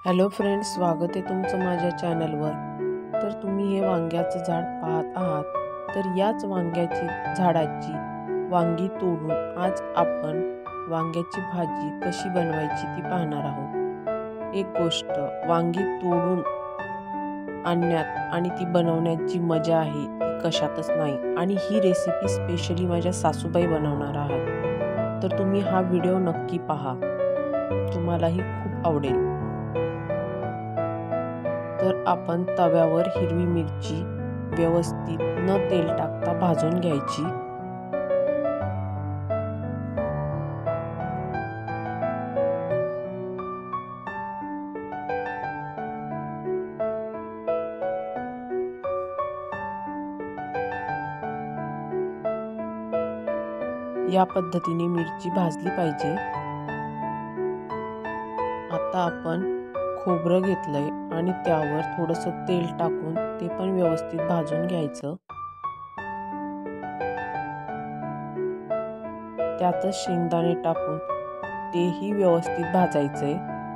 Hello friends, स्वागत आहे तुमचं माझ्या चॅनलवर। तर तुम्ही हे वांग्याचं झाड पाहत आहात। तर याच वांग्याची झाडाची वांगी तोडून आज आपण वांग्याची भाजी कशी बनवायची ती पाहणार आहोत। एक गोष्ट, वांगी तोडून आणण्यात आणि ती बनवण्याची मजा आहे ती कशातच नाही। आणि ही रेसिपी स्पेशली माझ्या सासूबाई बनवणार आहात। तर तुम्ही हा व्हिडिओ नक्की पहा, तुम्हालाही खूप आवडेल। तर आपण तव्यावर हिरवी मिरची व्यवस्थित न तेल टाकता भाजून घ्यायची। या पद्धतीने मिरची भाजली पाहिजे। आता आपण खोबरं घेतलंय आणि त्यावर थोडंसं तेल टाकून ते पण व्यवस्थित भाजून घ्यायचं। त्यातच शेंगदाणे टाकून तेही व्यवस्थित भाजायचंय।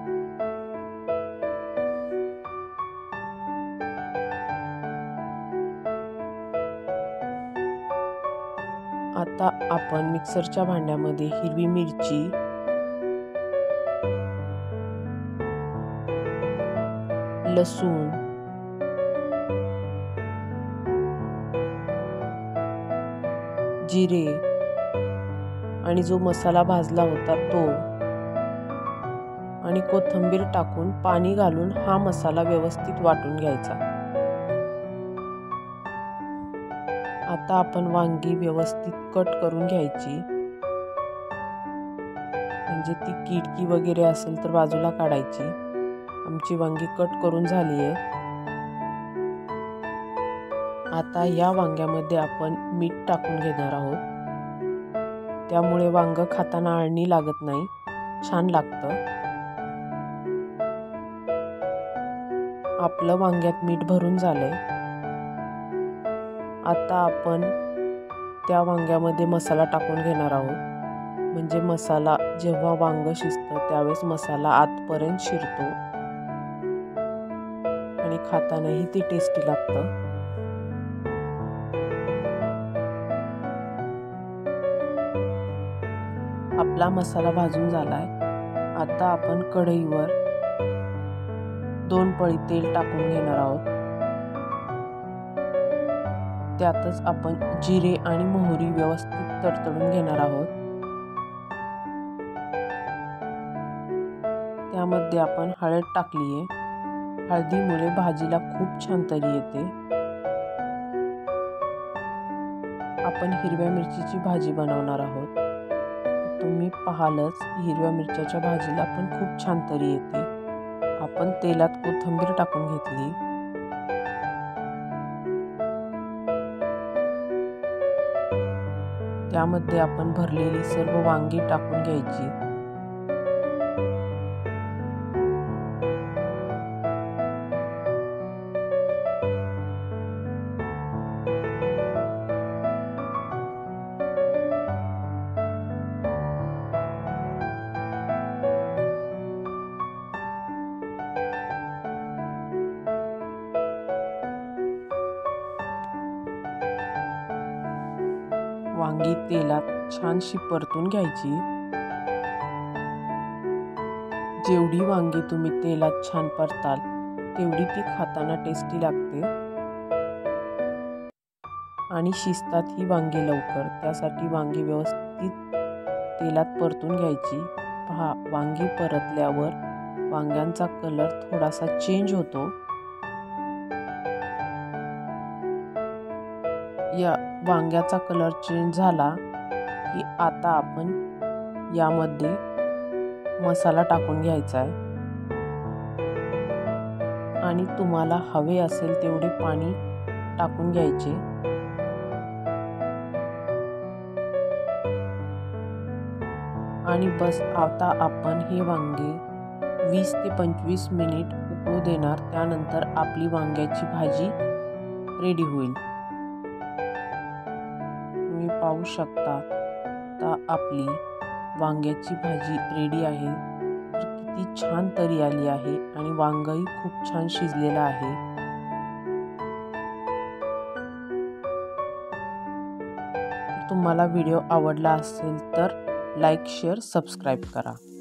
आता आपण मिक्सरच्या भांड्यामध्ये हिरवी मिरची, लसूण, जिरे आणि जो मसाला भाजला होता तो आणि कोथिंबीर टाकून पाणी घालून हा मसाला व्यवस्थित वाटून घ्यायचा। आता आपण वांगी व्यवस्थित कट करून घ्यायची, म्हणजे ती किडकी वगैरे असेल तर बाजूला काढायची। आमची वांगी कट करून झाली आहे। आता या वांग्यामध्ये आपण मीठ टाकून घेणार आहोत, त्यामुळे वांग खाताना आळणी लागत नाही, छान लागतं। आपलं वांग्यात मीठ भरून झालंय। आता आपण त्या वांग्यामध्ये मसाला टाकून घेणार आहोत, म्हणजे मसाला जेव्हा वांग शिजतं त्यावेळेस मसाला आतपर्यंत शिरतो आणि खातानाही ती टेस्टी लागतं। आपला मसाला भाजून झालाय। आता आपण कढईवर 2 पळी तेल टाकून घेणार आहोत। त्यातच आपण जिरे आणि मोहरी व्यवस्थित तडतडून घेणार आहोत। त्यामध्ये आपण हळद टाकली आहे। हळदीमुळे भाजीला खूप छान तरी येते। आपण हिरव्या मिरचीची भाजी बनवणार आहोत। तुम्ही पाहालच, हिरव्या मिरच्याच्या भाजीला पण खूप छान तरी येते। आपण तेलात कोथिंबीर टाकून घेतली। त्यामध्ये आपण भरलेली सर्व वांगी टाकून घ्यायची। वांगी तेलात छानशी परतून घ्यायची। जेवढी वांगी तुम्ही तेलात छान परताल तेवढी ती खाताना टेस्टी लागते आणि शिजतात ही वांगी लवकर। त्यासाठी वांगी व्यवस्थित तेलात परतून घ्यायची। पहा, वांगी परतल्यावर वांग्यांचा कलर थोडासा चेंज होतो। या वांग्याचा कलर चेंज झाला की आता आपण यामध्ये मसाला टाकून घ्यायचा आहे आणि तुम्हाला हवे असेल तेवढे पाणी टाकून घ्यायचे। आणि बस, आता आपण हे वांगे 20 ते 25 मिनिट उकळू देणार। त्यानंतर आपली वांग्याची भाजी रेडी होईल। तुम्ही पाहू शकता, आता आपली वांग्याची भाजी रेडी आहे। तर किती छान तरी आली आहे आणि वांगही खूप छान शिजलेलं आहे। तर तुम्हाला व्हिडिओ आवडला असेल तर लाईक, शेअर, सबस्क्राईब करा।